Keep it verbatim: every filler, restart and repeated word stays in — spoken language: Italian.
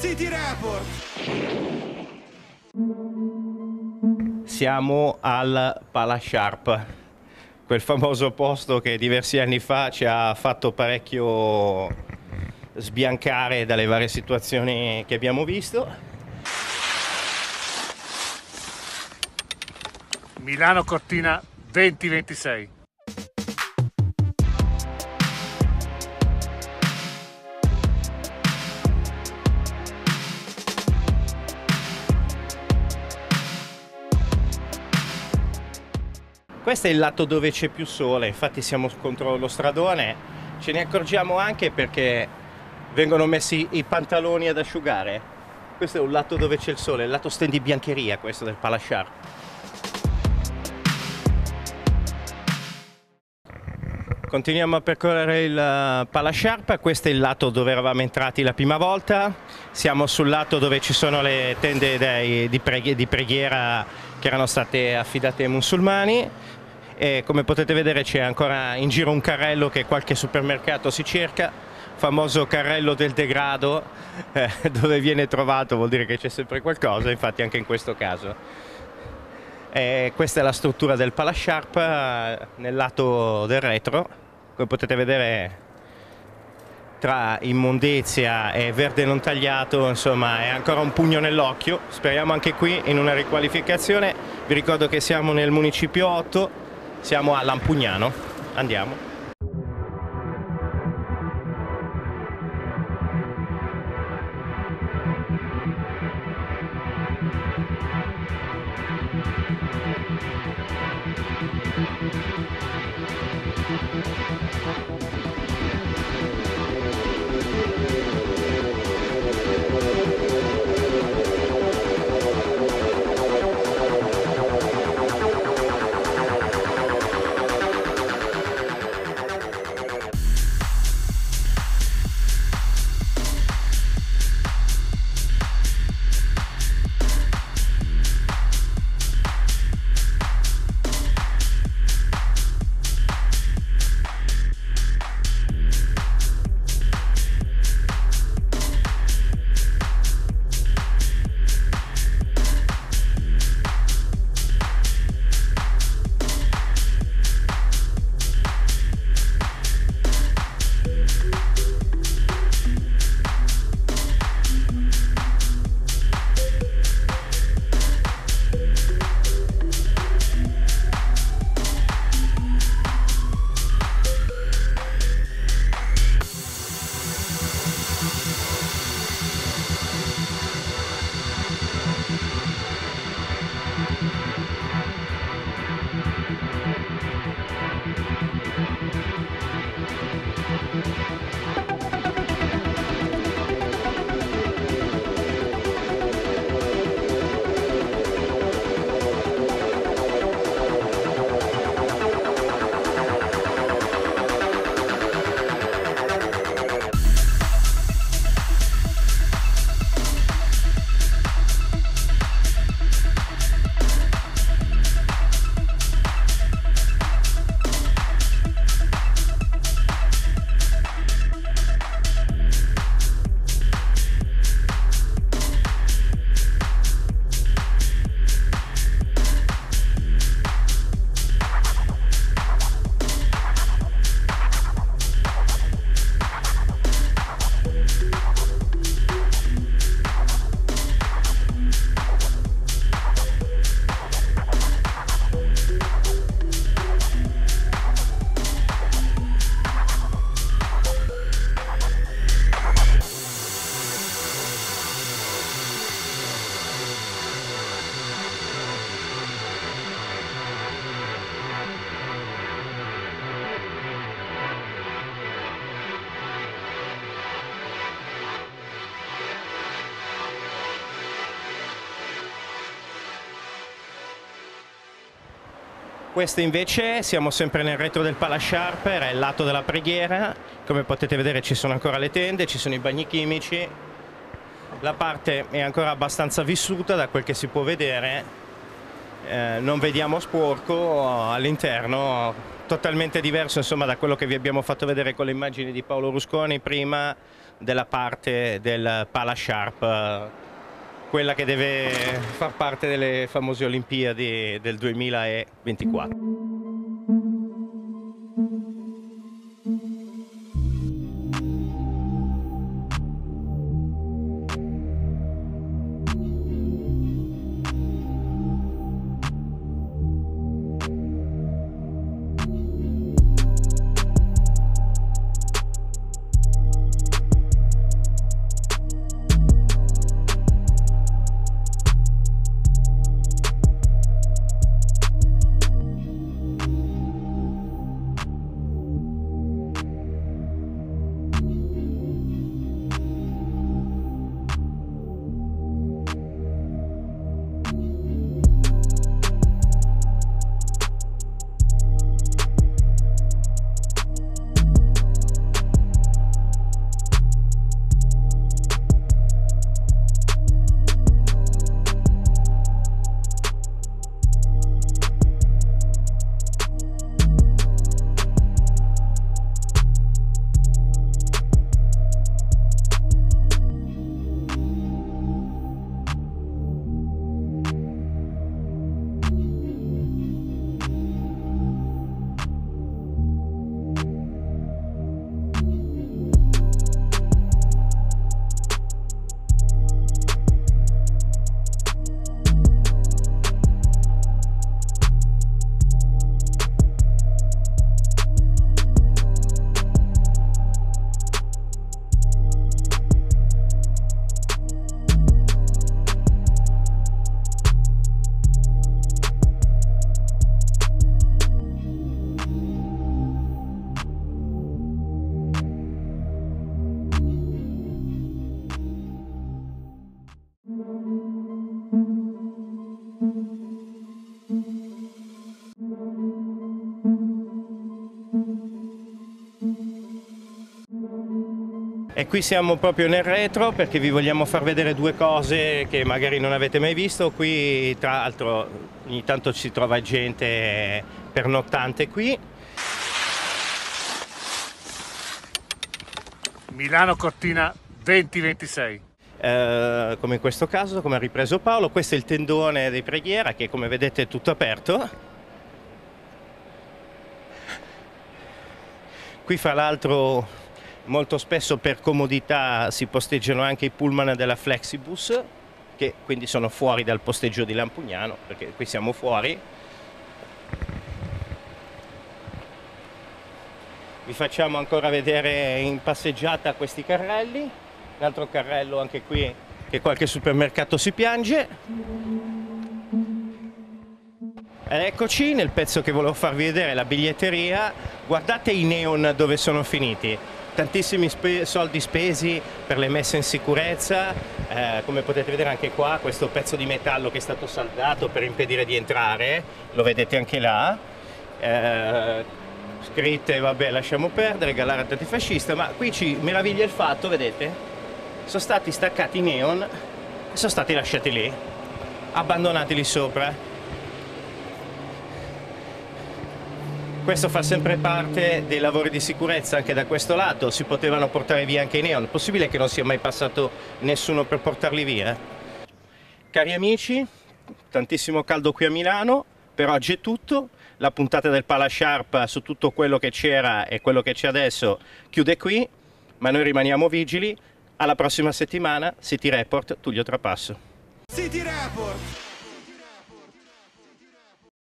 City Report. Siamo al Pala Sharp, quel famoso posto che diversi anni fa ci ha fatto parecchio sbiancare dalle varie situazioni che abbiamo visto. Milano Cortina duemilaventisei. Questo è il lato dove c'è più sole, infatti siamo contro lo stradone, ce ne accorgiamo anche perché vengono messi i pantaloni ad asciugare. Questo è un lato dove c'è il sole, il lato stand di biancheria questo del Pala Sharp. Continuiamo a percorrere il Pala Sharp, questo è il lato dove eravamo entrati la prima volta, siamo sul lato dove ci sono le tende dei, di, preghi, di preghiera che erano state affidate ai musulmani e come potete vedere c'è ancora in giro un carrello che qualche supermercato si cerca, famoso carrello del degrado, eh, dove viene trovato vuol dire che c'è sempre qualcosa, infatti anche in questo caso. E questa è la struttura del Pala Sharp eh, nel lato del retro, come potete vedere tra immondizia e verde non tagliato, insomma è ancora un pugno nell'occhio, speriamo anche qui in una riqualificazione. Vi ricordo che siamo nel municipio otto, siamo a Lampugnano, andiamo. Questo invece siamo sempre nel retro del Pala Sharp, era il lato della preghiera, come potete vedere ci sono ancora le tende, ci sono i bagni chimici, la parte è ancora abbastanza vissuta da quel che si può vedere, eh, non vediamo sporco all'interno, totalmente diverso insomma da quello che vi abbiamo fatto vedere con le immagini di Paolo Rusconi prima, della parte del Pala Sharp, quella che deve far parte delle famose Olimpiadi del duemilaventiquattro. E qui siamo proprio nel retro perché vi vogliamo far vedere due cose che magari non avete mai visto. Qui tra l'altro ogni tanto si trova gente pernottante qui. Milano Cortina venti ventisei. Eh, come in questo caso, come ha ripreso Paolo, questo è il tendone di preghiera che come vedete è tutto aperto. Qui fra l'altro molto spesso per comodità si posteggiano anche i pullman della Flexibus, che quindi sono fuori dal posteggio di Lampugnano, perché qui siamo fuori. Vi facciamo ancora vedere in passeggiata questi carrelli, un altro carrello anche qui che qualche supermercato si piange. Ed eccoci nel pezzo che volevo farvi vedere, la biglietteria. Guardate i neon dove sono finiti. Tantissimi spe- soldi spesi per le messe in sicurezza, eh, come potete vedere anche qua questo pezzo di metallo che è stato saldato per impedire di entrare, lo vedete anche là, eh, scritte vabbè lasciamo perdere, Galara antifascista, ma qui ci meraviglia il fatto, vedete, sono stati staccati i neon e sono stati lasciati lì, abbandonati lì sopra. Questo fa sempre parte dei lavori di sicurezza anche da questo lato, si potevano portare via anche i neon, possibile che non sia mai passato nessuno per portarli via? Cari amici, tantissimo caldo qui a Milano, per oggi è tutto, la puntata del Pala Sharp su tutto quello che c'era e quello che c'è adesso chiude qui, ma noi rimaniamo vigili, alla prossima settimana, City Report, Tullio Trapasso. City Report!